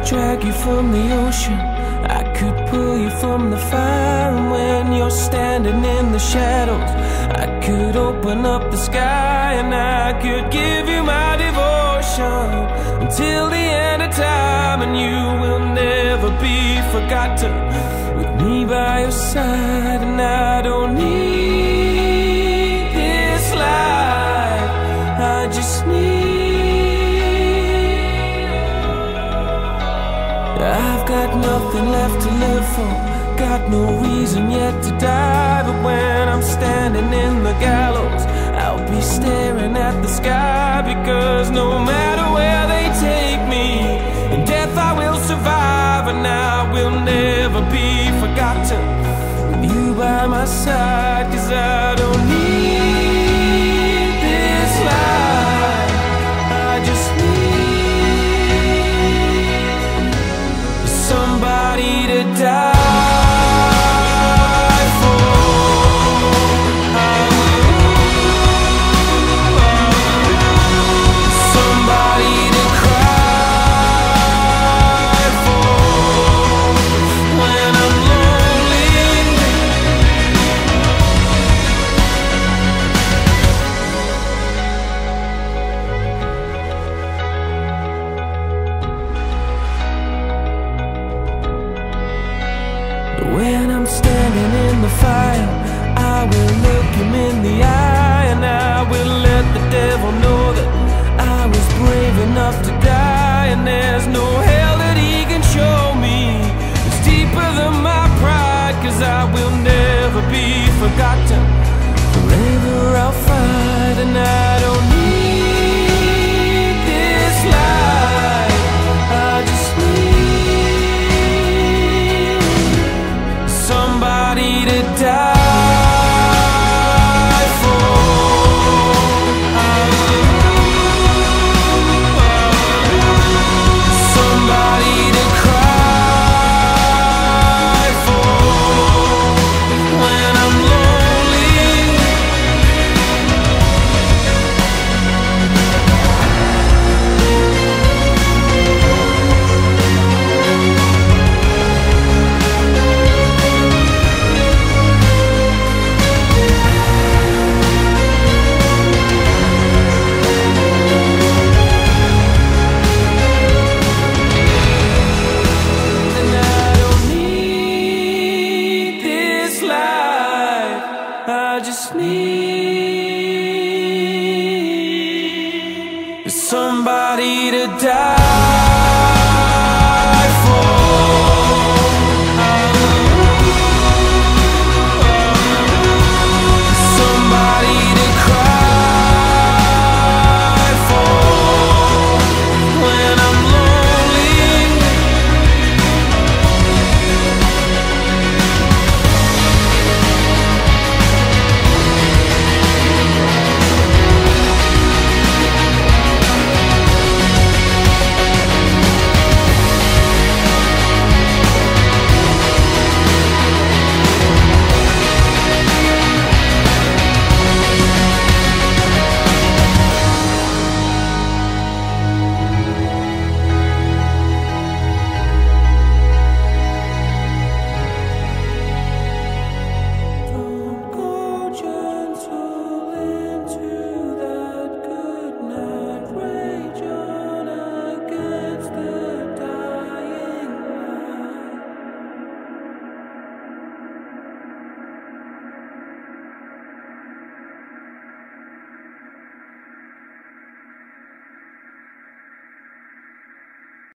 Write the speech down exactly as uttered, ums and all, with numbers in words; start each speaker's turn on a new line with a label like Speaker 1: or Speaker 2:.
Speaker 1: drag you from the ocean, I could pull you from the fire. And when you're standing in the shadows, I could open up the sky. And I could give you my devotion until the end of time. And you will never be forgotten, with me by your side. And I don't need this life, I just need, I've got nothing left to live for, got no reason yet to die. But when I'm standing in the gallows, I'll be staring at the sky. Because no matter where they take me, in death I will survive. And I will never be forgotten, with you by my side. Cause I don't need this life, I just need somebody to die for. Somebody to cry for when I'm lonely. When I'm standing in the fire, I will look him in the eye. And I will let the devil know that I was brave enough to die. And there's no hell that he can show me, it's deeper than my pride. Cause I will never be forgotten, forever I'll fight. And I don't need this life, I just need somebody to die for. Somebody to cry for when I'm lonely. And I don't need this life, I just need somebody to die.